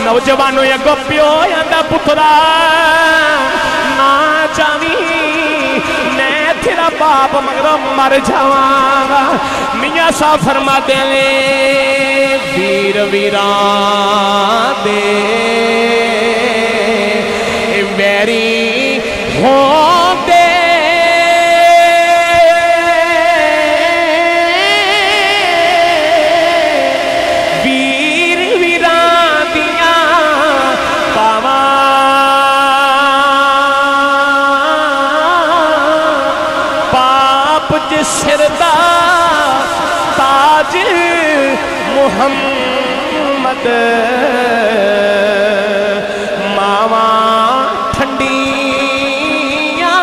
نوجوانوں یا گوپیو یا پترا نہ جانی میں تیرا باپ مگر مر جاواں میاں صاحب فرما دے ویر ویران دے ویری ہوں دے ویر ویران دیاں پاواں پاپ جس سر دا تاج محمد ماواں ٹھنڈیاں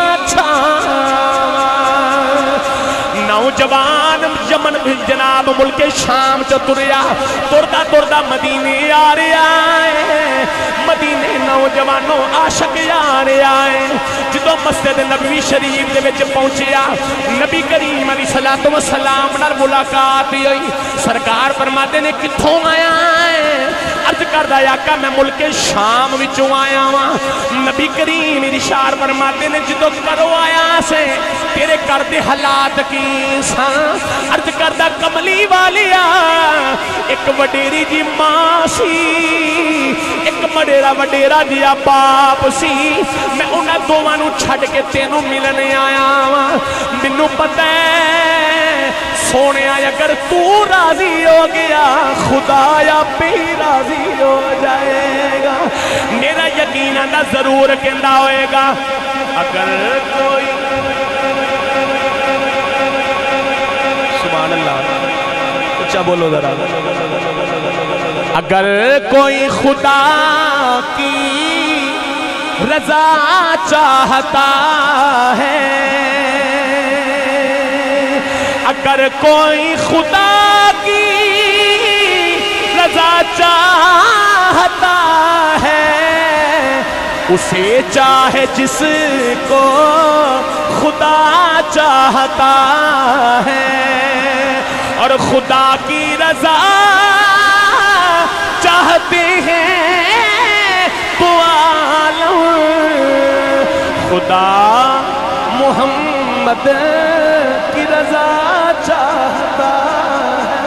چھاواں نوجوان یمن جناب ملک شام چ تریا تردا تردا مدینے آ رہا ہے مدینے نوجوانوں عاشق آ رہا ہے جدو مسجد نبوی شریف دے وچ پہنچیا نبی کریم علیہ الصلوۃ والسلام نال ملاقات ہوئی سرکار فرماتے نے کتھوں آیا ہے عرض کردا آقا میں ملک شام وچوں آیا ہاں نبی کریم ارشاد فرماتے نے جدو کرو آیا سے تیرے گھر دے حالات کی ساں عرض کردا کملی والیا ایک وڈیری جی ماں سی ایک وڈیرا جیا باپ سی میں انہاں دوواں نوں چھڈ کے تینوں ملنے آیا ہاں مینوں پتہ ہے سونے اگر تو راضی ہو گیا خدا یا بھی راضی ہو جائے گا میرا یقین ہے ضرور کہندا ہوئے گا اگر کوئی سبحان اللہ اچھا بولو ذرا اگر کوئی خدا کی رضا چاہتا ہے اگر کوئی خدا کی رضا چاہتا ہے اسے چاہے جس کو خدا چاہتا ہے اور خدا کی رضا چاہتے ہیں تو عالم خدا محمد کی رضا چاہتا ہے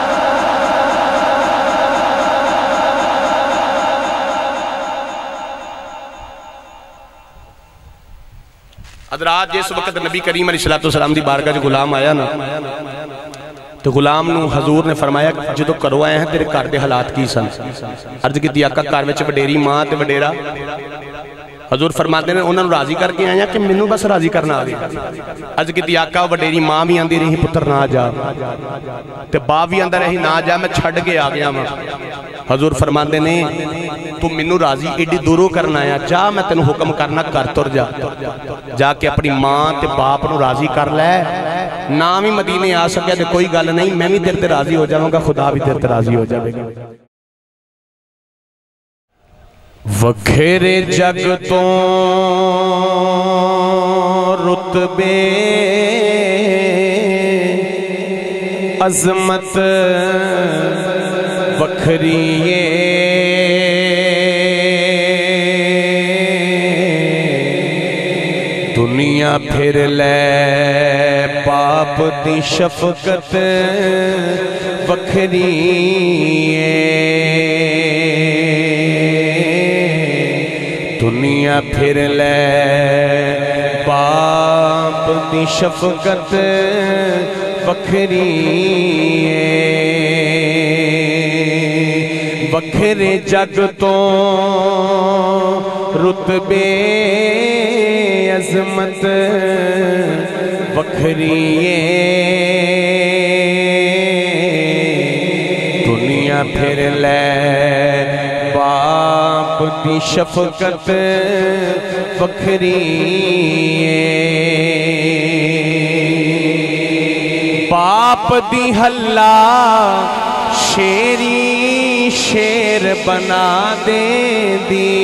حضرات جس وقت نبی کریم علیہ السلام دی بارگاہ جو غلام آیا نا تو غلام نو حضور نے فرمایا جدو کرو آئے ہیں تیرے گھر دے حالات کی سن عرض کی آقا گھر وچ وڈیری ماں تے وڈیرا حضور فرماتے ہیں انہوں نے راضی کر کے آیا کہ منو بس راضی کرنا آگے عرض کی آقا وڈیری ماں بھی آندی رہی پتر نہ جا تے باپ بھی آندہ رہی نہ جا میں چھڑ کے آ گیا حضور فرماتے ہیں تو منو راضی ایڈی دورو کرنا آیا جا میں تینوں حکم کرنا کر تر جا جا کے اپنی ماں تے باپ نو راضی کر لے نام ہی مدینے آ سکے تے کوئی گل نہیں میں بھی تیرے تے راضی ہو جاؤں گا خدا بھی تیرے تے راضی ہو جائے گا وکھرے جگ تو رتبے عظمت وکھریے دنیا پھر لے پاپ دی شفقت وکھریے دنیا پھر لے باپ دی شفقت وکھری وکھرے جگ تو رتبے عظمت وکھری دنیا پھر لے باپ دی شفقت وکھری باپ دی ہلا شیری شیر بنا دے دی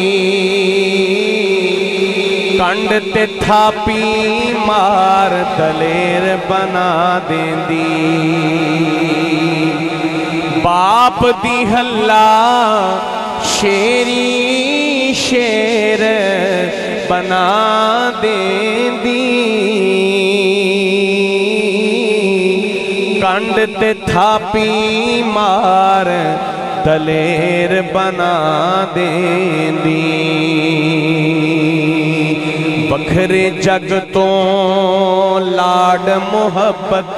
کنڈ تے تھاپی مار دلیر بنا دے دی باپ دی ہلا شیری شیر بنا دیں دی کنڈ تے تھاپی مار دلیر بنا دیں دی بکھرے جگ تو لاڈ محبت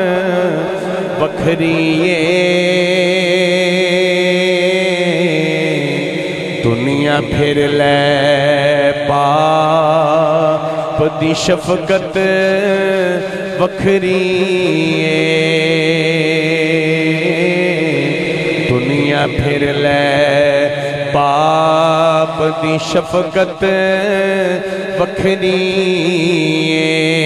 بکھریے دنیا پھر لے پاپ دی شفقت بکھریے دنیا پھر لے پاپ دی شفقت بکھریے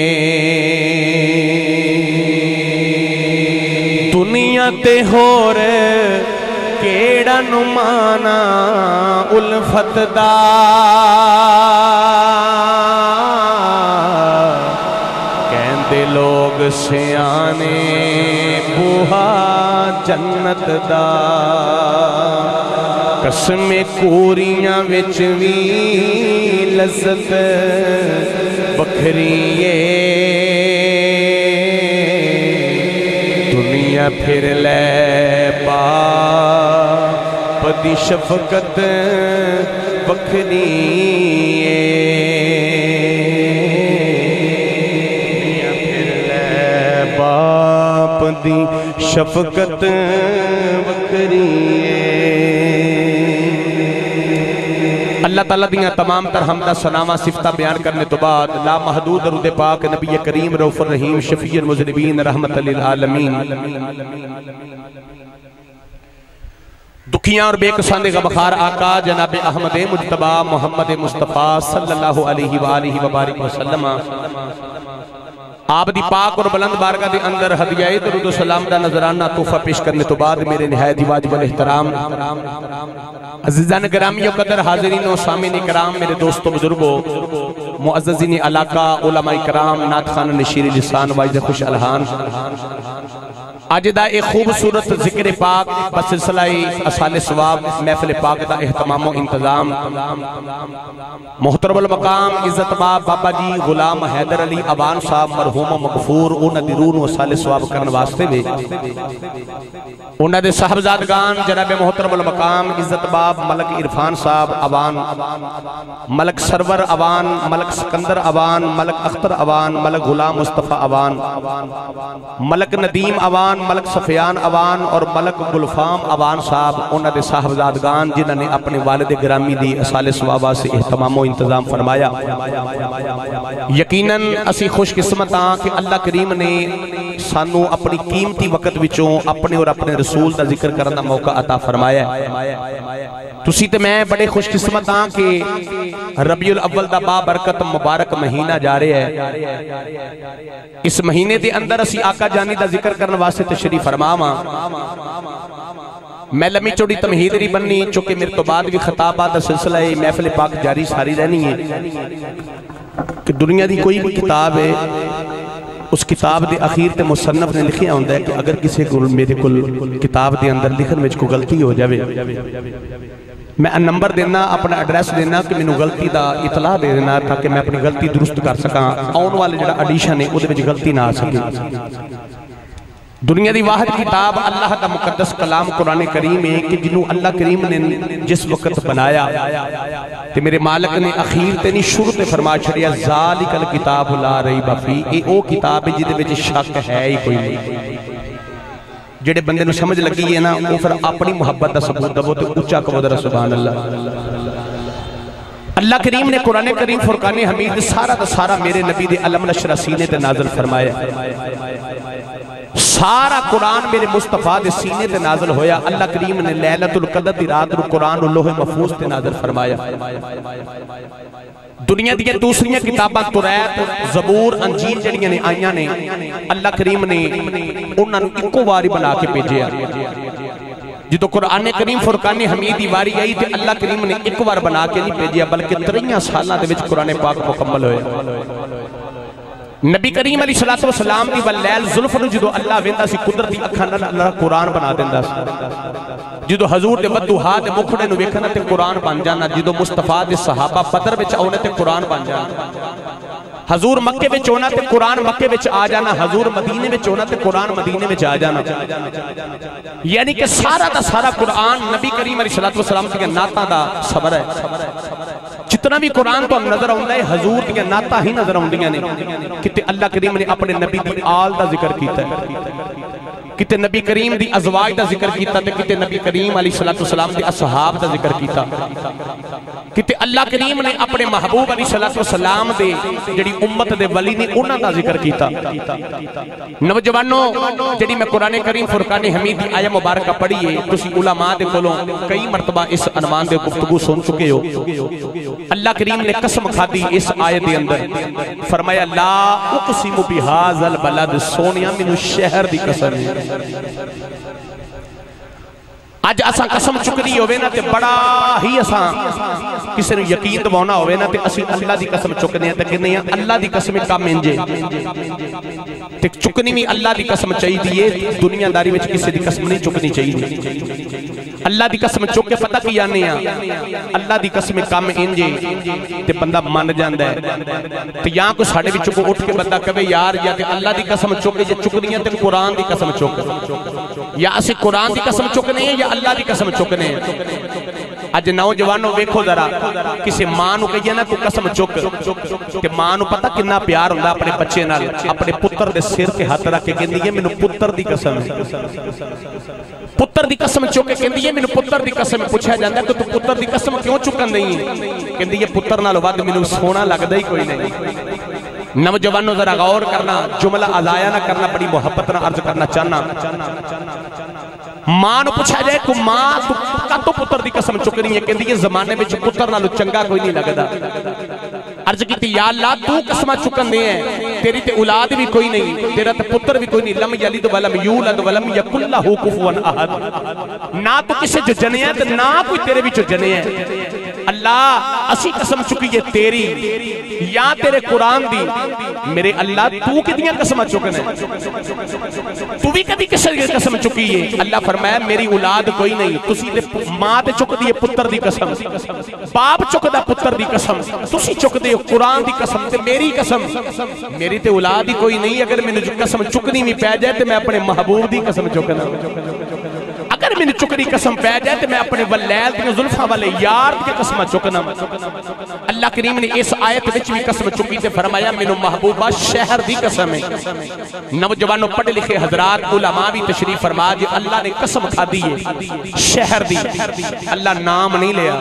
دنیا تے ہور کیڑا نمانا الفت دا کہندے لوگ سیانے بوہا جنت دا قسم کوریاں وچ وی لذت بکھریے دنیا پھر لے پاپ دی شفقت بکھریے دنیا پھر لے پاپ دی شفقت بکھریے اللہ تعالیٰ دیاں تمام تر حمدہ سنامہ صفتہ بیان کرنے تو بعد لا محدود درود پاک نبی کریم رؤوف الرحیم شفیع المذنبین رحمت للعالمین دکھیاں اور بے قصاں دے غمخوار آقا جناب احمد مجتبی محمد مصطفیٰ صلی اللہ علیہ وآلہ وبارک وسلم آپ دی پاک اور بلند بارگاہ دے اندر ہدیہ درود و سلام دا نظرانہ تحفہ پیش کرنے تو بعد میرے نہایت واجب الاحترام عزیزان گرامی و قدر حاضرین و سامعین کرام میرے دوستو بزرگو معززین علاقہ علماء کرام نعت خوان نشیر لسان واجد خوش الہان آج دا ایک خوبصورت ذکر پاک بسلسلہ اصحال ثواب محفل پاک دا اہتمام و انتظام محترم المقام عزت باب بابا جی غلام حیدر علی ابان صاحب مرحوم و مغفور انہ درون و اصحال ثواب کرن واسطے میں انہ دے صاحبزادگان جناب محترم المقام عزت باب ملک عرفان صاحب ابان ملک سرور ابان ملک سکندر ابان ملک اختر ابان ملک غلام مصطفیٰ ابان ملک ندیم ابان ملک سفیان ابان اور ملک گلفام ابان صاحب انہ دے صاحبزادگان جنہ نے اپنے والد گرامی دی اصحال ثوابہ سے اہتمام و انتظام فرمایا یقیناً اسی خوش قسمت ہاں کہ اللہ کریم نے سانو اپنی قیمتی وقت وچوں اپنے اور اپنے رسول دا ذکر کرنا موقع عطا فرمایا تسی تے میں بڑے خوش قسمت ہاں کہ ربیع الاول دا با برکت مبارک مہینہ جا رہے ہے اس مہینے دے اندر اسی آقا جانی دا ذکر کرنے واسطے تشریف فرماواں میں لمحی چوڑی تمہید نہیں بننی چونکہ میرے تو بعد بھی خطابات دا سلسلہ محفل پاک جاری ساری رہنی ہے کہ دنیا دی کوئی بھی کتاب ہے اس کتاب دے اخیر تے مصنف نے لکھیا ہوندہ ہے کہ اگر کسی کو میرے کل کتاب دے اندر لکھن میں کو غلطی ہو جاوے میں نمبر دینا اپنا ایڈریس دینا کہ میں نے غلطی دا اطلاع دے دینا تاکہ میں اپنی غلطی درست کر سکاں آن والے جڑا ایڈیشن ہے وہ غلطی نہ آ سکے دنیا دی واحد کتاب اللہ دا مقدس کلام قرآن کریم ہے کہ جنہوں اللہ کریم نے جس وقت بنایا تے میرے مالک نے اخیر تے نہیں شروع تے فرما چھڑیا ذالک الکتاب لا ریب فیہ اے او کتاب ہے جدے وچ شک ہے ہی کوئی نہیں جڑے بندے نو سمجھ لگی ہے نا وہ پھر اپنی محبت دا ثبوت دو تے اونچا کہو ذرا سبحان اللہ اللہ کریم نے قرآن کریم فرقان حمید سارا دا سارا میرے نبی دے علم نشر سینے تے نازل فرمایا سارا قرآن میرے مصطفیٰ دے سینے تے نازل ہویا اللہ کریم نے لیلۃ القدر دی رات رو قرآن لوح محفوظ تے نازل فرمایا دنیا دی دوسریاں کتاباں توریت زبور انجیل جڑیاں نے آئیاں نے اللہ کریم نے انہاں نوں اکو واری بنا کے بھیجیا جدو قرآن کریم فرقان حمیدی واری آئی تے اللہ کریم نے ایک وار بنا کے نہیں بھیجیا بلکہ 3 سالاں دے وچ قرآن پاک مکمل ہویا نبی کریم علیہ السلام دی واللیل ظلف نو جدو اللہ ویندا سی قدرتی اکھاں نال اللہ قرآن بنا دیندا سی جدو حضور دے بدوہا دے مکھڑے نو ویکھنا تے قرآن بن جانا، جدو مصطفیٰ دے صحابہ بدر وچ آونے تے قرآن بن جانا، حضور مکے وچ ہونا تے قرآن مکے وچ آ جانا، حضور مدینے وچ ہونا تے قرآن مدینے وچ آ جانا۔ یعنی کہ سارا دا سارا قرآن نبی کریم علیہ السلام کی نعتاں دا صبر ہے۔ جتنا بھی قرآن تو نظر آؤں ہے حضور کی نعتاں ہی نظر آؤں نے، کتے اللہ کریم نے اپنے نبی دی آل دا ذکر کیتا ہے، کتے نبی کریم دی ازواج دا ذکر کیتا تے کتے نبی کریم علیہ السلام دی اصحاب دا ذکر کیتا، کتے اللہ کریم نے اپنے محبوب علیہ السلام دے جڑی امت دے ولی نے انہاں دا ذکر کیتا۔ نوجوانوں جڑی میں قرآن کریم فرقان حمید دی آیہ مبارکہ پڑھیے، تسی علماء دے کولوں کئی مرتبہ اس عنوان دے گفتگو سن چکے ہو۔ اللہ کریم نے قسم کھادی اس آیت دے اندر، فرمایا لا اقسم بہذا البلد، سونیا مینوں شہر دی قسم ہے۔ آج اساں قسم چکنی ہوئے نا تے بڑا ہی اساں کسی نے یقین دوانا ہوئے نا تے اسی اللہ دی قسم چکنے ہیں تے کہنے ہیں اللہ دی قسم کام انجے تے چکنی میں اللہ دی قسم چاہی دیئے، دنیا داری وچ کسی دی قسم نہیں چکنی چاہی دی۔ اللہ دی قسم چک کے پتہ کیا نہیں ہے اللہ دی قسم کام انجے تے بندہ مان جاندہ ہے تے یہاں کو ساڑھے بھی چکو اٹھ کے بندہ کہے یار یا تے اللہ دی قسم چکے یا چکنی تے قرآن دی قسم چکے، یا اسے قرآن دی قسم چکنے ہیں یا اللہ دی قسم چکنے ہیں۔ آج نوجوانوں ویکھو ذرا کسی ماں نو کہیے نا تو قسم چک کہ ماں نو پتہ کتنا پیار ہوندا اپنے بچے نال، اپنے پتر دے سر تے ہاتھ رکھ کے کہندی ہے مینوں پتر دی قسم ہے، پتر دی قسم چک کے کہندی ہے مینوں پتر دی قسم۔ پوچھا جاندا ہے کہ تو پتر دی قسم کیوں چکن نہیں ہے؟ کہندی ہے پتر نال ود مینوں سونا لگدا ہی کوئی نہیں۔ نوجوانوں ذرا غور کرنا، جملہ اضایا نہ کرنا، بڑی محبت نہ عرض کرنا چاہنا۔ ماں نو پوچھا جائے کہ ماں تو پتر دی قسم چکنی ہے، کہندی ہے زمانے میں پتر نالو چنگا کوئی نہیں لگدا۔ عرض کی یا اللہ تو قسمہ چکن دے ہیں، تیری تے اولاد بھی کوئی نہیں، تیرا تے پتر بھی کوئی نہیں، لم یلد ولم یولد ولم یکن لہ کفوا احد، نہ تو کسے جو جنے ہیں تے نہ کوئی تیرے بھی جو جنے ہیں۔ اللہ اسی قسم چکی ہے تیری یا تیرے قرآن دی، میرے اللہ تو کتنی قسمہ چکنے تو بھی کدی کسے قسم چکی ہے؟ اللہ فرمایا میری اولاد کوئی نہیں، تسی تے ماں تے چک دی پتر دی قسم، باپ چک دا پتر دی قسم، تسی چک دے قرآن دی قسم تے میری قسم، میری تے اولاد ہی کوئی نہیں، اگر میں نے قسم چکنی بھی پہ جائے تے میں اپنے محبوب دی قسم چکنا، اگر میں نے چکنی قسم پہ جائے تے میں اپنے ولیل تے ظلفہ والے یار کے قسمہ چکنا۔ اللہ کریم نے اس آیت وچ بھی قسم چکی تے فرمایا مینوں محبوبہ شہر دی قسم ہے۔ نوجوانوں پڑھے لکھے حضرات علماء بھی تشریف فرما جی اللہ نے قسم کھا دی ہے شہر دی، اللہ نام نہیں لیا،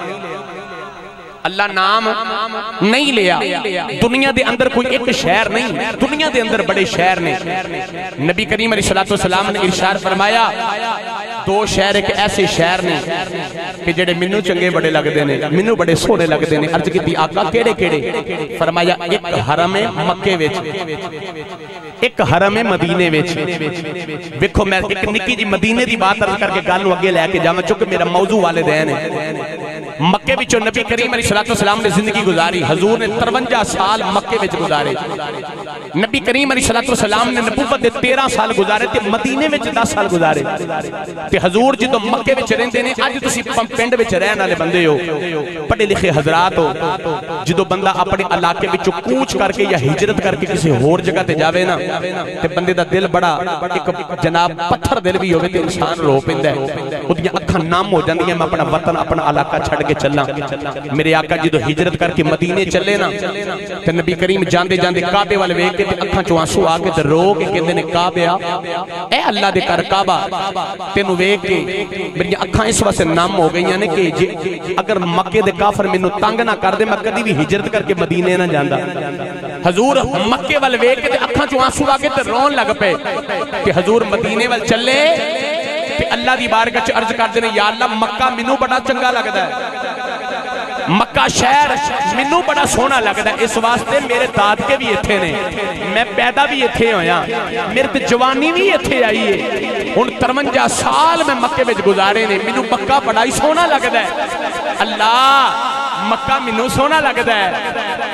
اللہ نام نہیں لیا۔ دنیا دے اندر کوئی ایک شہر نہیں، دنیا دے اندر بڑے شہر نے۔ نبی کریم علیہ السلام نے ارشاد فرمایا دو شہر ایک ایسے شہر نے کہ جڑے منو چنگے بڑے لگ دینے، منو بڑے سونے لگ دینے۔ عرض کی آقا کیڑے کیڑے؟ فرمایا ایک حرم مکے وچ، ایک حرم مدینے وچ۔ دیکھو میں ایک نکی جی مدینے دی بات عرض کر کے گل نو اگے لے کے جاواں چونکہ میرا موضوع والدین ہے۔ مکے وچوں نبی کریم علیہ السلام نے زندگی گزاری، حضور نے 53 سال مکے وچ گزارے۔ نبی کریم علیہ السلام نے نبوت دے 13 سال گزارے تے مدینے وچ 10 سال گزارے۔ تے حضور جدوں مکے وچ رہندے نے، اج تسی پنڈ وچ رہن والے بندے ہو، پڑھے لکھے حضرات ہو، جدوں بندہ اپنے علاقے وچوں کوچ کر کے یا ہجرت کر کے کسی ہور جگہ تے جاوے نا تے بندے دا دل بڑا ایک جناب پتھر دل بھی ہوے تے انسان رو پیندا ہے، اودیاں اکھاں نام ہو جاندیاں میں اپنا وطن اپنا علاقہ چھڈ کے چلاں۔ میرے آقا جدوں ہجرت کر کے مدینے چلے نا تے نبی کریم جاندے جاندے کعبے والے ویکھ کے تے اکھاں چوں آنسو آ کے تے رو کے کہندے نے کعبہ اے اللہ دے گھر کعبہ تینوں ویکھ کے میری اکھاں اس واسطے نام ہو گئیاں نے کہ اگر مکے دے کافر مینوں تنگ نہ کر دے میں کدی بھی ہجرت کر کے مدینے نہ جاندا۔ حضور مکے والے ویکھ کے تے اکھاں چوں آنسو آ کے تے رون لگ پے کہ حضور مدینے وال چلے تے اللہ دی بارگاہ وچ عرض کردے نے یا اللہ مکہ مینوں بڑا چنگا لگدا ہے، مکہ شہر مینوں بڑا سونا لگدا ہے، اس واسطے میرے دادکے بھی ایتھے نے، میں پیدا بھی ایتھے ہویا، میرے تے جوانی بھی ایتھے آئی ہے، ہن 53 سال میں مکے وچ گزارے نے، مینوں مکہ بڑا ہی سونا لگدا ہے۔ اللہ مکہ مینوں سونا لگدا ہے،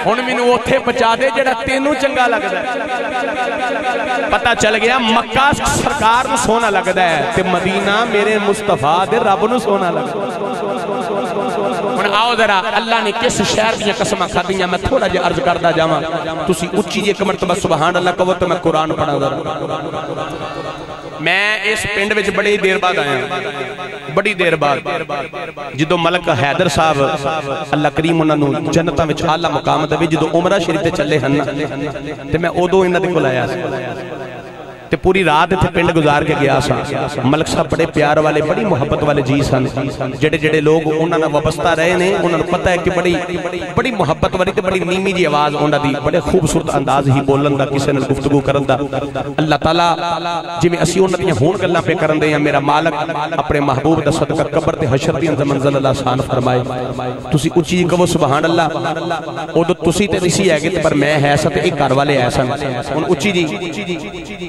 ہن مینوں اوتھے پہنچا دے جڑا تینوں چنگا لگدا ہے پتہ چل گیا مکہ سرکار نوں سونا لگدا ہے تے مدینہ میرے مصطفیٰ دے رب نوں سونا لگدا ہے ہن آؤ ذرا اللہ نے کس شہر دیاں قسماں کھادیاں میں تھوڑا جہا عرض کردا جاواں تسی اچھی جی ایک مرتبہ سبحان اللہ کہو تو میں قرآن پڑھا ذرا میں اس پنڈ وچ بڑی دیر بعد آیا بڑی دیر بعد جدو ملک حیدر صاحب اللہ کریم انہاں نوں جنتاں وچ اعلی مقام دے جدو عمرہ شریف تے چلے ہن تے میں اودوں انہاں دے کول آیا تے پوری رات اتنے پنڈ گزار کے گیا سا ملک صاحب بڑے پیار والے بڑی محبت والے جی سن جڑے جڑے لوگ انہاں نال وابستہ رہے نے انہاں نوں پتہ ہے کہ بڑی محبت والی تے بڑی نیمی جی آواز انہاں دی بڑے خوبصورت انداز ہی بولن دا کسے نال گفتگو کرن دا اللہ تعالی جویں اسی انہاں دیاں ہون گلاں پہ کرن دے ہیں میرا مالک اپنے محبوب دا صدقہ قبر تے حشر دی منزل اللہ آسان فرمائے تسی اونچی جی کہو سبحان اللہ اودوں تسی تے نہیں ہے کہ پر میں ہے سا تے ایک گھر والے ہے سن ہن اونچی جی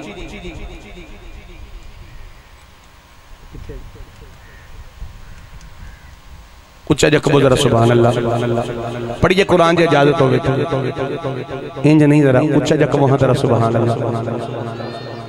اچھا جا کبو ذرا سبحان اللہ پڑھئے قرآن جی اجازت ہوگی انج نہیں ذرا اچھا جا کبو ہاں ذرا سبحان اللہ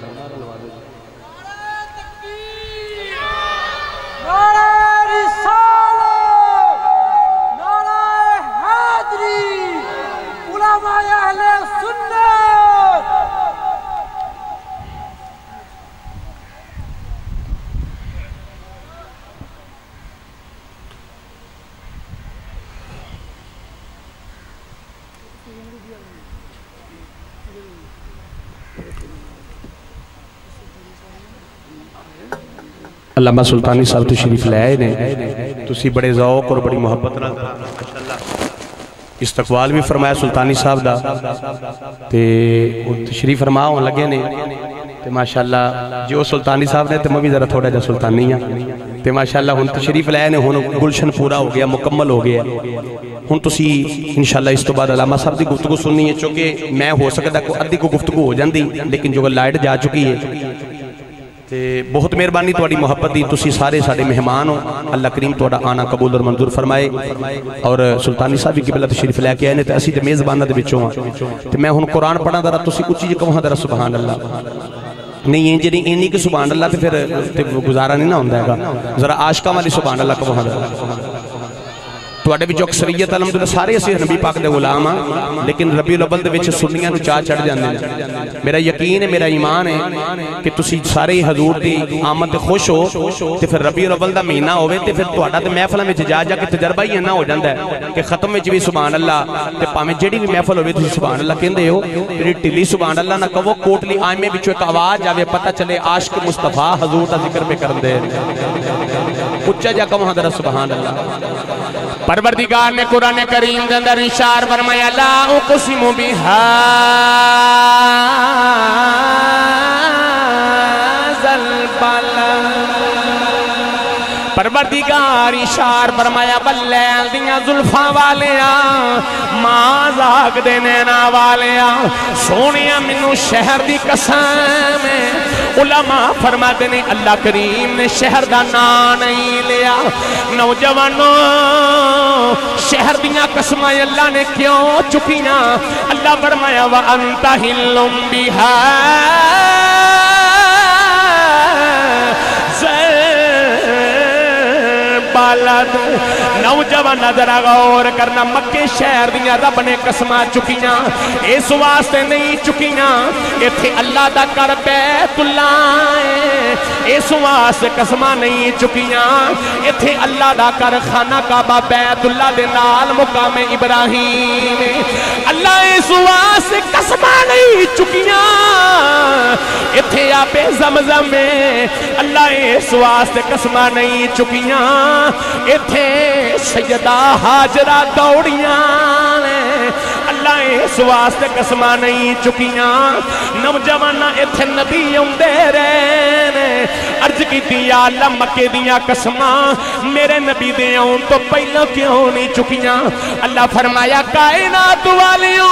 علامہ سلطانی صاحب تشریف لے آئے نے تسی بڑے ذوق اور بڑی محبت استقبال بھی فرمایا سلطانی صاحب دا تے تشریف فرما ہون لگے نے تے ماشاءاللہ جو سلطانی صاحب نے تے میں بھی ذرا تھوڑا جا سلطانی ہیں تے ماشاءاللہ ہن تشریف لے آئے نے ہن گلشن پورا ہو گیا مکمل ہو گیا ہن تسی انشاءاللہ اس تو بعد علامہ صاحب دی گفتگو سننی ہے چونکہ میں ہو سکتا کو ادھی کو گفتگو ہو جاندی لیکن جو لائٹ جا چکی ہے بہت مہربانی تواڈی محبت دی تسی سارے ساڈے مہمان ہو اللہ کریم تواڈا آنا قبول اور منظور فرمائے اور سلطانی صاحب کی قبلہ تشریف لے کے آئے نے تے اسی تے میزباناں دے وچوں ہاں تے میں ہن قرآن پڑھاں ذرا تسی اونچی جی کہو ذرا سبحان اللہ نہیں انج نہیں کہ سبحان اللہ تے پھر گزارا نہیں نہ ہوندا ہے ذرا عاشقاں والی سبحان اللہ کہو ذرا تواڈے وچ اکثریت الحمدللہ سارے اسی نبی پاک دے غلام ہاں لیکن ربیع الاول دے وچ سنیاں نوں چاہ چڑھ جاندے نے میرا یقین ہے میرا ایمان ہے کہ تسی سارے حضور دی آمد تے خوش ہو تے پھر ربیع الاول دا مہینہ ہوے تے پھر تواڈا تے محفلاں وچ جا کے تجربہ ہی نہ ہو جاندا ہے کہ ختم وچ بھی سبحان اللہ تے پاویں جیڑی بھی محفل ہوے تسی سبحان اللہ کہندے ہو تیری ٹلی سبحان اللہ نہ کہو کوٹلی آئمے وچوں ایک آواز آوے پتہ چلے عاشق مصطفیٰ حضور دا ذکر پہ کرندے اونچا جا کہو ذرا سبحان اللہ پروردگار نے قرآن کریم دے اندر اشار فرمایا لا اقسم بہذا البلد پروردگار اشار فرمایا باللیل دیاں زلفاں والیاں ماں زاگ دے نینا والیاں سونیاں منو شہر دی قسم علماء فرماتے نے اللہ کریم نے شہر دا نام نہیں لیا نوجوانوں شہر دیاں قسمیں اللہ نے کیوں چکیاں اللہ فرمایا وَأَنْتَ حِلٌّ بِهَا بالد نوجوان نظر غور کرنا مکے شہر دیاں رب نے قسمہ چکیاں اس واسطے نہیں چکیاں ایتھے اللہ دا کر بیت اللہ اس واسطے قسمہ نہیں چکیاں ایتھے اللہ دا کر خانہ کعبہ بیت اللہ دے نال مقام ابراہیم اللہ اس واسطے قسمہ نہیں چکیاں ایتھے آپ زمزم میں اللہ اس واسطے قسمہ نہیں چکیاں ایتھے سیدہ حاجرہ دوڑیاں اللہ اس واسطے قسمہ نہیں چکیاں نوجوانہ ایتھے نبی اوندے رہنے عرض کی دیا اللہ مکے دیا قسمہ میرے نبی دے اون تو پہلے کیوں نہیں چکیاں اللہ فرمایا کائنات والیوں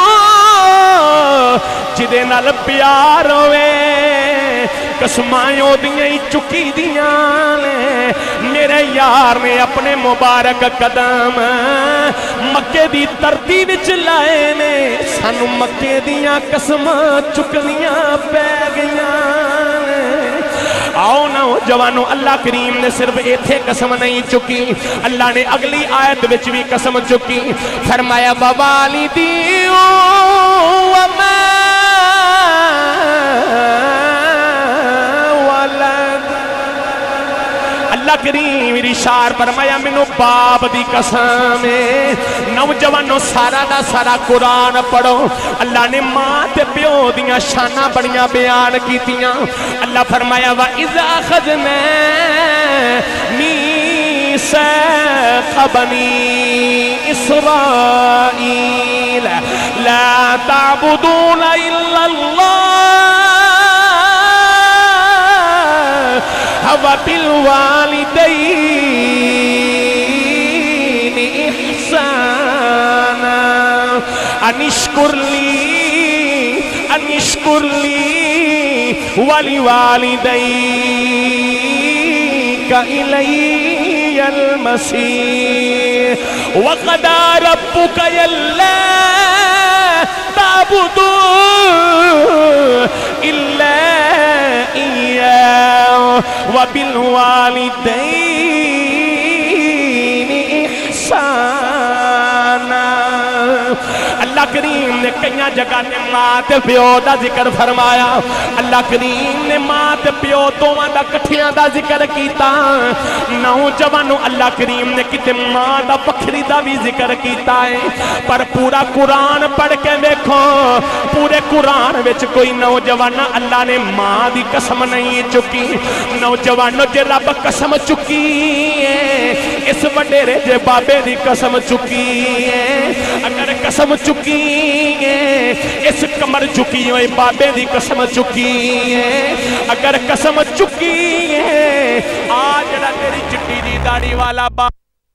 جدے نال پیار ہوئے قسمائیں دیاں چکی دیاں میرے یار نے اپنے مبارک قدم مکے دی دھرتی وچ لائے نے سانو مکے دیاں قسماں چکنیاں پے گئیاں آؤ نوجوانو اللہ کریم نے صرف ایتھے قسم نہیں چکی اللہ نے اگلی آیت وچ بھی قسم چکی فرمایا ووالدی وما ولد اللہ کریم ارشاد فرمایا مینوں باپ دی قسم ہے نوجوانو سارا دا سارا قرآن پڑھو اللہ نے ماں تے پیو دیاں شاناں بڑیاں بیان کیتیاں اللہ فرمایا وَإِذْ أَخَذْنَا مِيثَاقَ بَنِي إِسْرَائِيلَ لَا تَعْبُدُونَ إِلَّا اللَّهَ وَبِالْوَالِدَيْنِ إِحْسَانًا أَنِ اشْكُرْ لِي وَلِوَالِدَيْكَ إِلَيَّ الْمَصِيرُ وَقَضَى رَبُّكَ أَلَّا تَعْبُدُوا إِلَّا إِيَّاهُ وَبِالْوَالِدَيْنِ إِحْسَانًا اللہ کریم نے کئیاں جگہ نے ماں تے پیو دا ذکر فرمایا اللہ کریم نے ماں تے پیو دوواں دا کٹھیاں دا ذکر کیتا نوجوانو اللہ کریم نے کتے ماں دا بکھری دا بھی ذکر کیتا ہے پر پورا قرآن پڑھ کے دیکھو پورے قرآن وچ کوئی نوجوان اللہ نے ماں دی قسم نہیں چکی نوجوانو جے رب قسم چکی ہے اس وڈیرے جے بابے دی قسم چکی ہے اگر قسم چکی ہے اس کمر چکی ہوئے بابے دی قسم چکی ہے اگر قسم چکی ہے آج جڑا تیری چٹی دی داڑھی والا با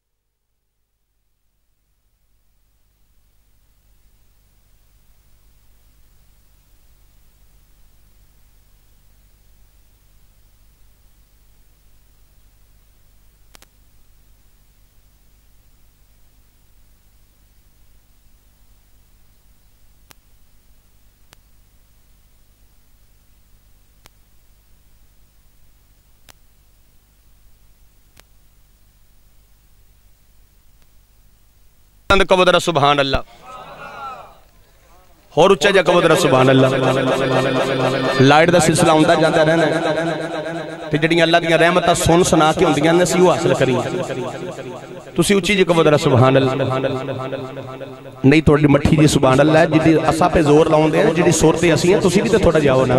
کہو ذرا سبحان اللہ اور اچھا جا کہو ذرا سبحان اللہ لائٹ دا سلسلہ ہوندہ جاندہ رہنا ہے تے جڑیاں اللہ دیاں رحمتہ سن سنا کے ہوندیاں نسی وہ حاصل کریں تسی اچھی جی کہو ذرا سبحان اللہ نہیں توڑی مٹھی جی سبحان اللہ ہے جدی اسا پہ زور لاؤں دے جدی صورتے اسی ہیں تسی بھی تے تھوڑا جاؤ نا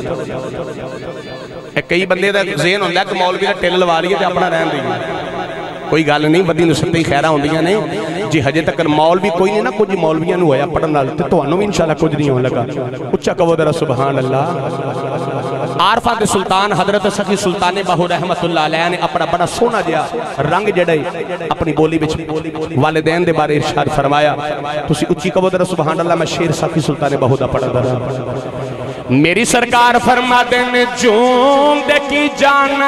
کئی بندے دا ذہن ہوندہ ہے کہ مولوی دا ٹیل لوا لیے تے اپنا رہن دیئے کوئی گال نہیں بدی نسبتی خیرہ ہوندیاں نہیں جی حجے تک مولوی کوئی نہیں نا کچھ مولویاں نو ہے پڑھن نال تے تانوں بھی انشاءاللہ کچھ نہیں ہون لگا اچھا کہو ذرا سبحان اللہ عارفہ کے سلطان حضرت سخی سلطان باہو رحمت اللہ علیہ نے اپنا بڑا سونا جیا رنگ جڑے اپنی بولی بچ والدین دے بارے ارشاد فرمایا تسی اچھی کہو ذرا سبحان اللہ میں شیر سخی سلطان باہو دا پڑھا ذرا میری سرکار فرما دین جون دے کی جانا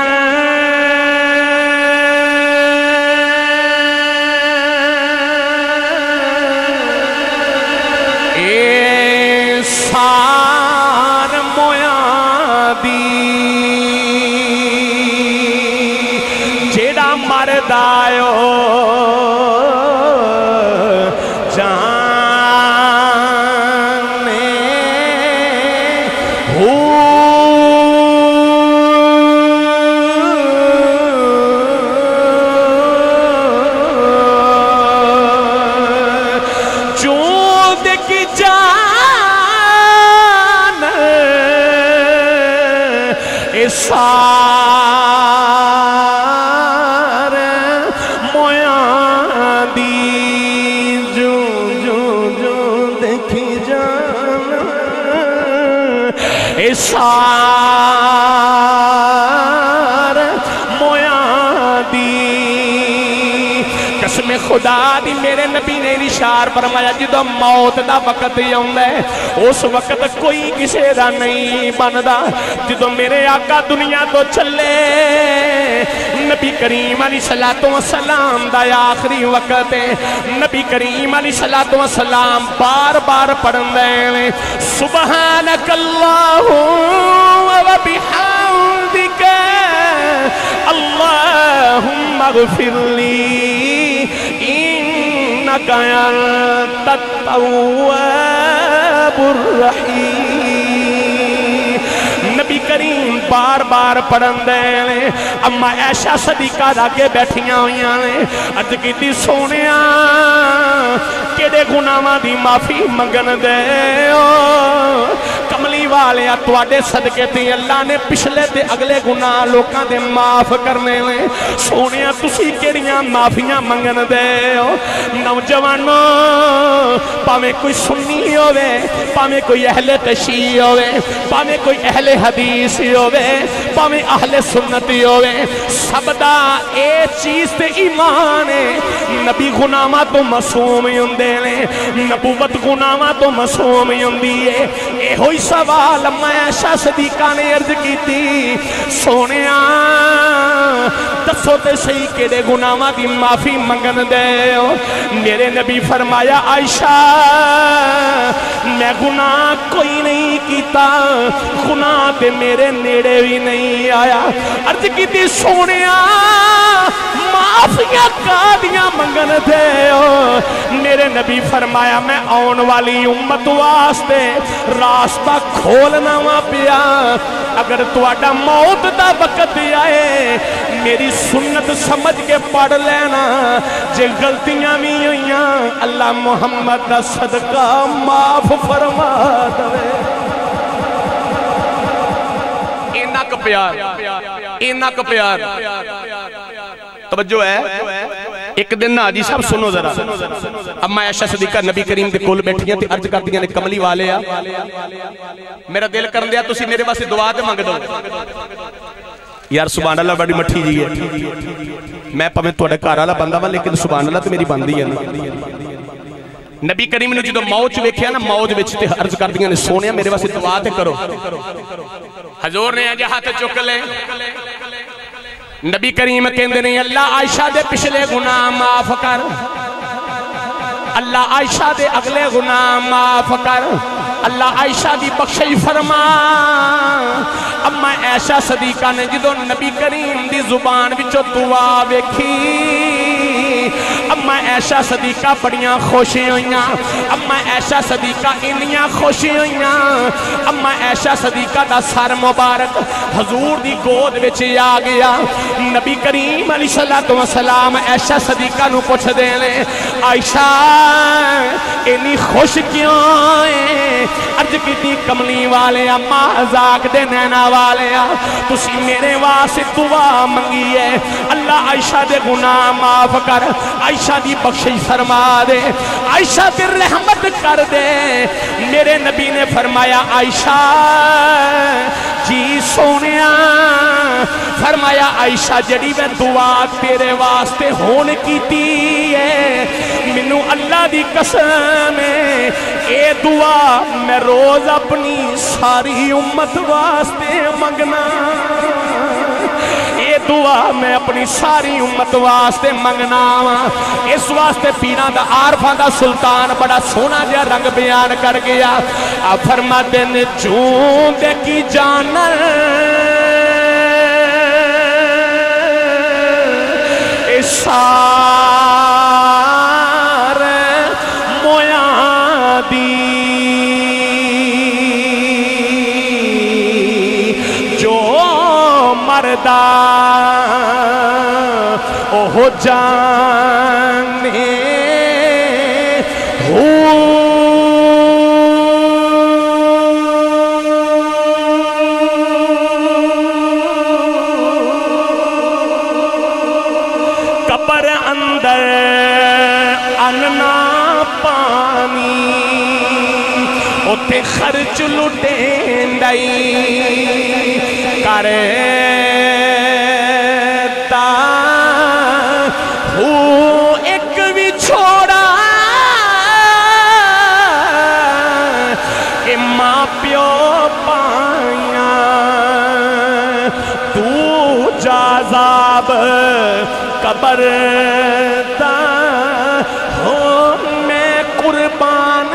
سار مویاں دی جیڑا مرد آئیو جانے ہو چود کی سار مویاں دی جو دیکھی جانا اے سار مویاں دی قسم خدا دی میرے نبی نے ارشاد فرمایا جدوں موت دا وقت ہوندا ہے اس وقت کوئی کسے دا نہیں بندا جدو میرے آقا دنیا تو چلے نبی کریم علیہ السلام دا آخری وقت ہے نبی کریم علیہ السلام بار بار پڑھن دے سبحانک اللہم و بحمدک اللہم اغفر لی انک انت التواب الرحیم نبی کریم بار بار پڑھن دے اما عائشہ صدیقہ داگے بیٹھیاں ہویاں نے عرض کیتی سونیاں کیڑے گناہاں دی معافی منگن دے کملی والے تواڈے صدقے تے اللہ نے پچھلے تے اگلے گناہ لوکاں دے معاف کرنے نے سونیاں تسی کیڑیاں معافیاں منگن دے نوجوانوں پاویں کوئی سنی ہوے پاویں کوئی اہل تشیع ہوے پاویں کوئی اہل حدیث ہوے پاویں اہل سنت ہوے سب دا اے چیز تے ایمان ہے نبی گناہاں تو معصوم ہوندے نے نبوت گناہاں تو معصوم ہوندی ہے اے ہوئی سوال اما عائشہ صدیقہ نے عرض کیتی سونیاں دسو تے صحیح کیڑے گناہاں دی معافی منگن دے میرے نبی فرمایا عائشہ میں گناہ کوئی نہیں کیتا گناہ تے میرے نیڑے بھی نہیں آیا عرض کیتی سونیاں معافیاں کادیاں منگن دے میرے نبی فرمایا میں آن والی امت واسطے راستہ کھولنا وا پیا اگر تواڈا موت دا وقت آئے میری سنت سمجھ کے پڑھ لینا جے غلطیاں بھی ہوئیاں اللہ محمد دا صدقہ معاف فرما دے اینک پیار توجہ ہے ایک دن نا جی صاحب سنو ذرا اما عائشہ صدیقہ نبی کریم دے کول بیٹھیاں تے عرض کردیاں نے کملی والے میرا دل کرن دیا تسی میرے واسطے دعا تے منگ دو یار سبحان اللہ بڑی مٹھی جی ہے میں پاویں تواڈے گھر والا بندہ وا لیکن سبحان اللہ تے میری بندی ہے نا نبی کریم نے جدو موج ویکھیا نا موج وچ تے عرض کردیاں نے سونیا میرے واسطے دعا تے کرو حضور نے اج ہاتھ چک لے نبی کریم کہندے نہیں اللہ عائشہ دے پچھلے گناہ معاف کر اللہ عائشہ دے اگلے گناہ معاف کر اللہ عائشہ دی بخشش فرما اما عائشہ صدیقہ نے جدو نبی کریم دی زبان وچوں دعا ویکھی اما عائشہ صدیقہ بڑیاں خوشی ہوئیاں اما عائشہ صدیقہ انیاں خوشی ہوئیاں اما عائشہ صدیقہ دا سر مبارک حضور دی گود وچ آ گیا نبی کریم علیہ السلام عائشہ صدیقہ نو پوچھ دے لے عائشہ انی خوش کیوں ہے عرض کیتی کملی والے مذاق دے نینا والے تسی میرے واسطے دعا منگی ہے اللہ عائشہ دے گناہ معاف کر عائشہ دی بخشش فرما دے عائشہ تے رحمت کر دے میرے نبی نے فرمایا عائشہ جی سونیا فرمایا عائشہ جڑی میں دعا تیرے واسطے ہون کیتی ہے منو اللہ دی قسم ہے اے دعا میں روز اپنی ساری امت واسطے منگنا اے دعا میں اپنی ساری امت واسطے منگنا اس واسطے پیران دا عارفان دا سلطان بڑا سونا جا رنگ بیان کر گیا فرماتے نے جون دے کی جانر سار مویاں دی جو مردہ اوہ جانے تے خرچ لٹیں دائی کرتا ہوں ایک بھی چھوڑا کہ ماں پیو صبر دا ہو میں قربان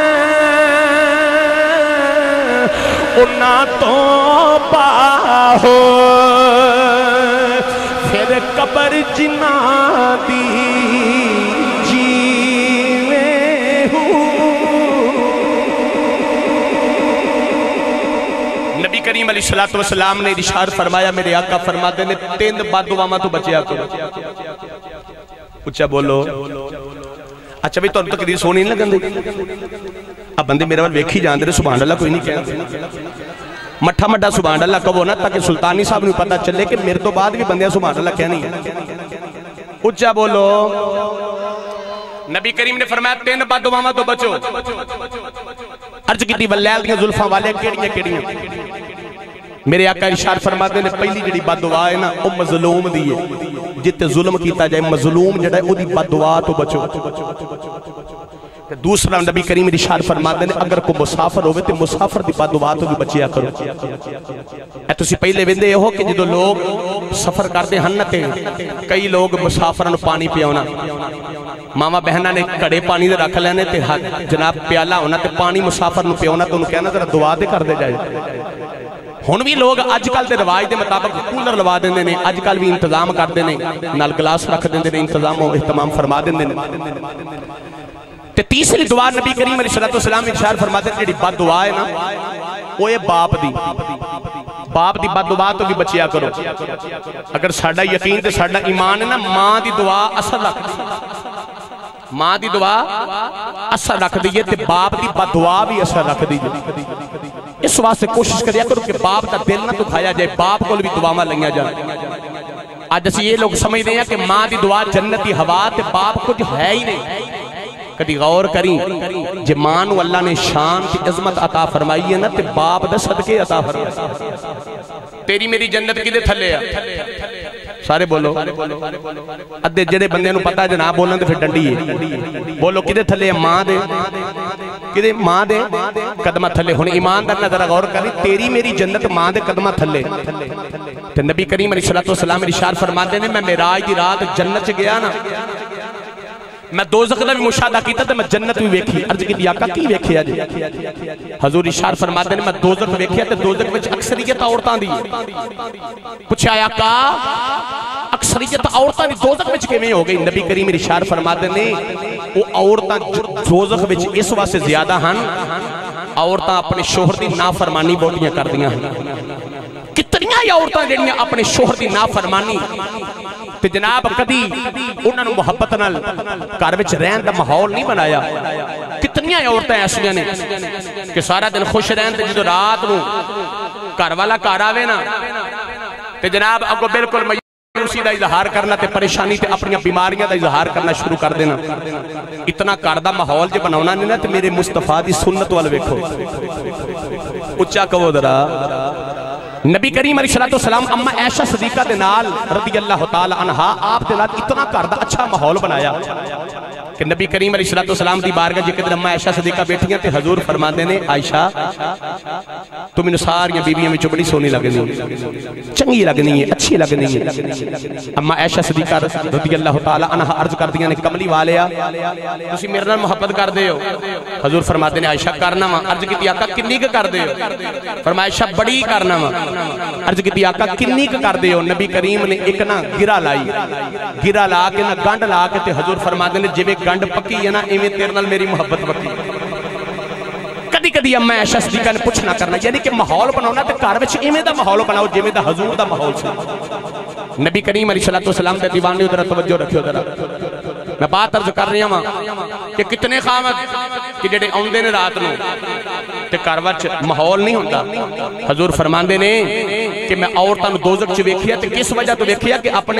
انہاں تو ہو پھر قبر جنا دی جیوے نبی کریم علیہ السلام نے ارشاد فرمایا میرے آقا فرماتے نے 3 بددعاواں تو بچیا کرو اچھا بولو اچھا بھی تو تقریر سونی نہیں لگن دی اب بندے میرے وال ویکھی جاندے سبحان اللہ کوئی نہیں کہنا مٹھا مٹھا سبحان اللہ کہو نا تاکہ سلطانی صاحب نے پتا چلے کہ میرے تو بعد بھی بندے سبحان اللہ کہنی ہے اچھا بولو نبی کریم نے فرمایا 3 بددعاواں تو بچو عرض کی واللیل دیاں زلفاں والے کیڑیاں میرے آقا ارشاد فرماتے نے پہلی جڑی بددعا ہے نا او مظلوم دی ہے جتے ظلم کیتا جائے مظلوم جڑا ہے او دی بددعا تو بچو دوسرا نبی کریم ارشاد فرماتے ہیں اگر کوئی مسافر ہوئے تو مسافر دی بددعا تو بھی بچیا کرو اے تسی پہلے ویندے ہو کہ جدو لوگ سفر کرتے ہیں تے کئی لوگ مسافروں پانی پیونا ماما بہنہ نے کڑے پانی دے رکھ لینے تے جناب پیالہ ہونا تے پانی مسافر نو پیونا تو انہوں کہنا ذرا دعا دے کر دے جائے ہن بھی لوگ آج کل دے رواج دے مطابق کولر لوا دیندے نے آج کل بھی انتظام کر دینے نال گلاس رکھ دیندے نے انتظام و اہتمام فرما دیندے نے تے تیسری دعا نبی کریم علیہ السلام ارشاد فرماتے ہیں جڑی بد دعا ہے نا وہ ہے باپ دی بد دعا تو بھی بچیا کرو اگر ساڈا یقین تے ساڈا ایمان ہے نا ماں دی دعا اثر رکھ دی ماں دی دعا اثر رکھ دی تے باپ دی بد دعا بھی اثر رکھ دی اس واسطے کوشش کریا کرو کہ باپ دا دل نہ دکھایا جائے باپ کو بھی دعاواں لگیاں جائیں آج اسی یہ لوگ سمجھ دیں کہ ماں دی دعا جنتی ہوا تے باپ کچھ ہے ہی نہیں کدی غور کریں جے ماں نو اللہ نے شان کی عظمت عطا فرمائی ہے نا تے باپ دے صدقے عطا فرمائی تیری میری جنت کی دے تھلے ہے سارے بولو ادھے جڑے بندے نو پتا جناب بولن تے پھر ڈنڈی ہے بولو کدے تھلے ہے ماں دے کدے ماں دے قدمہ تھلے ہن ایمان دا نظر غور کریں تیری میری جنت ماں دے قدمہ تھلے تے نبی کریم علیہ السلام ارشاد فرماتے ہیں میں معراج دی رات جنت چ گیا نا میں دوزخ دا بھی مشاہدہ کیتا تے میں جنت بھی ویکھی عرض کی آقا کی ویکھیا جی حضور ارشاد فرماتے ہیں میں دوزخ ویکھیا تے دوزخ وچ اکثریت عورتاں دی پوچھا آقا اکثریت عورتاں دی دوزخ وچ کیویں ہو گئی نبی کریم ارشاد فرماتے ہیں وہ عورتاں دوزخ وچ اس واسطے زیادہ ہن عورتاں اپنے شوہر دی نافرمانی بہتیاں کردیاں ہیں کتنیاں عورتاں جڑیاں اپنے شوہر دی نافرمانی تے جناب کدی انہاں نو محبت نال گھر وچ رہن دا ماحول نہیں بنایا کتنیاں عورتاں ایسیاں نے کہ سارا دن خوش رہن تے جدوں رات نو گھر والا گھر آوے نا تے جناب اگوں بالکل مایوسی دا اظہار کرنا تے پریشانی تے اپنی بیماریاں دا اظہار کرنا شروع کر دینا اتنا گھر دا ماحول جے بناونا نہیں نا تے میرے مصطفیٰ دی سنت وال ویکھو اچا کہو ذرا نبی کریم علیہ السلام اما عائشہ صدیقہ دے نال رضی اللہ تعالی عنہا آپ دے نال اتنا کر دا اچھا ماحول بنایا کہ نبی کریم علیہ السلام دی بارگاہ جے اما عائشہ صدیقہ بیٹھیاں تے حضور فرماندے نے عائشہ تو مینوں ساریاں بیویاں وچوں بڑی سونی لگنی چنگی لگنی ہے اچھی لگنی ہے اما عائشہ صدیقہ رضی اللہ تعالی عنہا عرض کردیاں نے کملی والیا تسی میرے نال محبت کردے ہو حضور فرماتے نے عائشہ کرنا وا عرض کیتی آقا کنی ک کردے ہو فرمایا عائشہ بڑی کرنا وا عرض کیتی آقا کنی ک کردے ہو نبی کریم نے ایک نا گرا لائی گرا لا کے نا گنڈ لا کے تے حضور فرماتے نے جویں گنڈ پکی ہے نا ایویں تیرے نال میری محبت پکی کدی کدی اما عائشہ صدیقہ نے پوچھنا کرنا یعنی کہ ماحول بناونا تے گھر وچ ایویں دا ماحول بناؤ جویں دا حضور دا ماحول سی نبی کریم علیہ السلام دے دیوان نے ادھر توجہ رکھیو ذرا میں بات عرض کر رہی ہوں کہ کتنے خامد کہ جڑے اوندے نے رات نو تے گھر وچ ماحول نہیں ہوندا حضور فرماندے نے کہ میں عورتاں نو دوزخ وچ ویکھیا تے کس وجہ تو ویکھیا کہ اپنے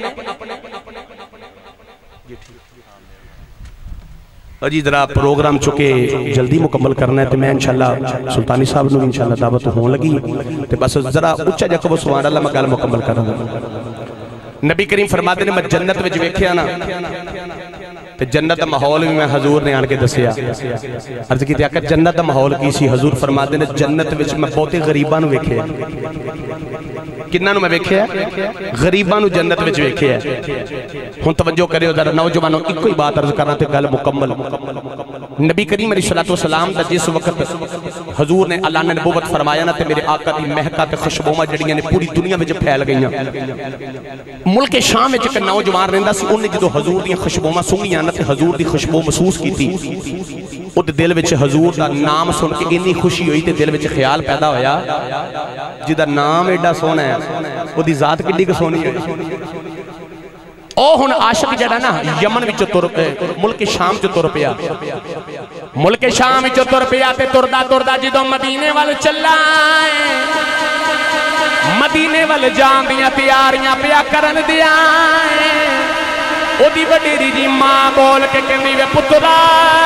جی ذرا پروگرام چکے جلدی مکمل کرنا ہے تو میں انشاءاللہ سلطانی صاحب نو انشاءاللہ دعوت ہون لگی تو بس ذرا اچھا جا کبو سبحان اللہ میں گل مکمل کرنا نبی کریم فرماتے نے میں جنت وچ ویکھیا نا تے جنت دا ماحول بھی میں حضور نے آن کے دسیا عرض کی آقا جنت دا ماحول کی سی حضور فرماتے نے جنت وچ میں بہتے غریباں نو ویکھیا کنہاں نو میں ویکھیا غریباں نو جنت وچ ویکھیا ہن توجہ کریو ذرا نوجوانوں ایک ہی بات عرض کرنا تے گل مکمل نبی کریم علیہ الصلوۃ والسلام دا جس وقت حضور نے اللہ نے نبوت فرمایا نا تے میرے آقا دی مہکا تے خوشبوواں جڑیاں نے پوری دنیا وچ پھیل گئیاں ملک شام وچ ایک نوجوان رہندا سی انہیں جدوں حضور دی خوشبوواں سنگیاں نا تے حضور دی خوشبو محسوس کیتی او دل وچ حضور دا نام سن کے اتنی خوشی ہوئی تے دل وچ خیال پیدا ہویا جدا نام ایڈا سونا ہے او دی ذات کڈی کہ سونی ہے او ہن عاشق جڑا نا یمن وچ تر ملک شام چ تر پیا ملک شام وچ تر پیا تے تردا تردا جدوں مدینے ول چلا مدینے ول جان دیاں تیاریاں پیا کرن دیاں او دی وڈیری جی ماں بول کے کہندی وے پترا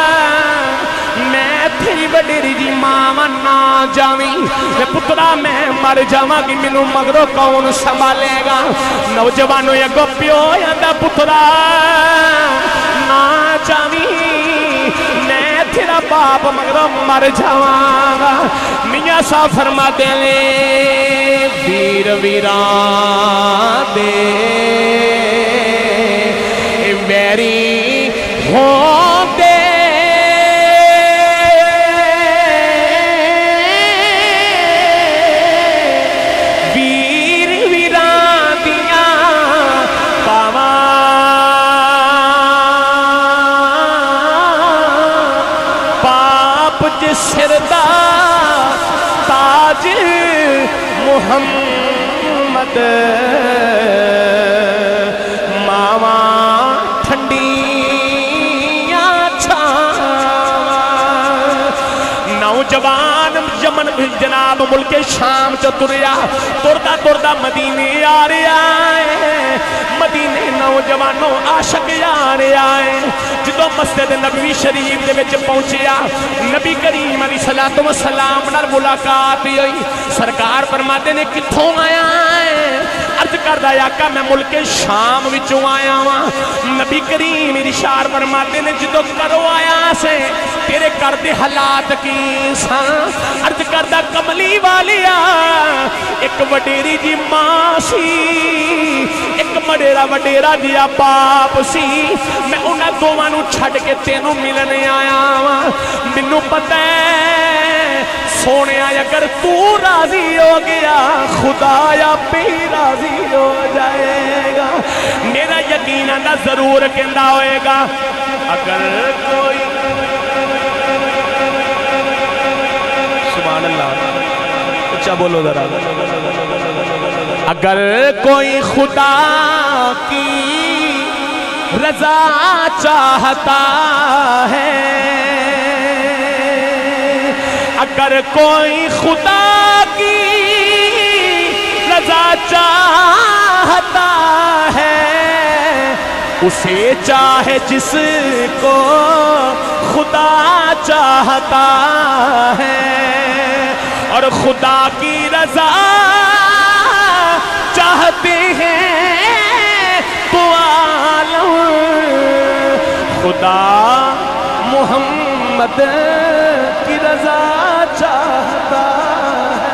میں تیری وڈیری جی ماں نہ جاویں وے پترا میں مر جاواں گی مینوں مگروں کون سنبھالے گا نوجوانوں اگوں پیو آندا پترا نہ جاویں میں تیرا باپ مگروں مر جاواں گا میاں صاحب فرماتے ہیں ویر ویراں دے ویری ہوندے ویر ویراں دیاں پاواں پاپ جس سر دا تاج محمد نوجوان یمن جناب ملک شام چ تریا تردا تردا مدینے آ رہا ہے مدینے نوجوانوں عاشق آ رہا ہے جدوں مسجد نبوی شریف دے وچ پہنچیا نبی کریم علیہ الصلوۃ والسلام نال ملاقات ہوئی سرکار فرماتے نے کتھوں آیا ہے عرض کردا آقا میں ملک شام وچوں آیا ہاں نبی کریم ارشاد فرماتے نے جدوں کرو آیا سے تیرے گھر دے حالات کی ساں عرض کردا کملی والیا ایک وڈیری جی ماں سی ایک وڈیرا جیا باپ سی میں انہاں دوواں نوں چھڈ کے تینوں ملنے آیا ہاں مینوں پتہ ہے سونے اگر تو راضی ہو گیا خدا یا بھی راضی ہو جائے گا میرا یقین ہے ضرور کہندا ہوئے گا اگر کوئی سبحان اللہ اچھا بولو ذرا اگر کوئی خدا کی رضا چاہتا ہے اگر کوئی خدا کی رضا چاہتا ہے اسے چاہے جس کو خدا چاہتا ہے اور خدا کی رضا چاہتے ہیں تو عالم خدا محمد کی رضا چاہتا ہے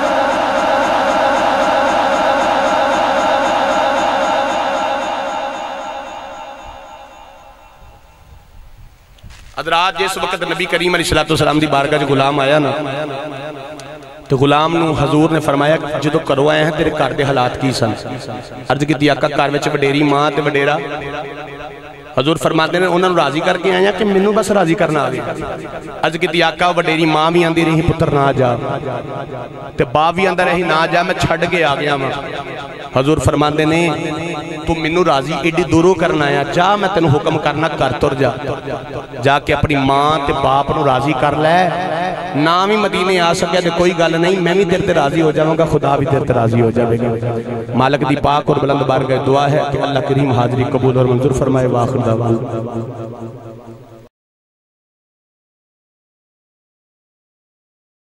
حضرات جس وقت نبی کریم علیہ السلام دی بارگاہ جو غلام آیا نا تو غلام نو حضور نے فرمایا جدو کرو آئے ہیں تیرے گھر دے حالات کی سن عرض کی آقا گھر وچ وڈیری ماں تے وڈیرا حضور فرماتے ہیں انہوں نے راضی کر کے آیا کہ منو بس راضی کرنا آگے عرض کی آقا وڈیری ماں بھی آندی رہی پتر نہ جا تے باپ بھی آندہ رہی نہ جا میں چھڑ کے آ گیا حضور فرماتے ہیں تو منو راضی ایڈی دورو کرنا آیا جا میں تینوں حکم کرنا کر تر جا جا کے اپنی ماں تے باپ نو راضی کر لے نام ہی مدینے آ سکے تو کوئی گل نہیں میں بھی تیرے تے راضی ہو جاؤں گا خدا بھی تیرے تے راضی ہو جائے گا مالک دی پاک اور بلند بارگاہ دعا ہے کہ اللہ کریم حاضری قبول اور منظور فرمائے واخر دعوان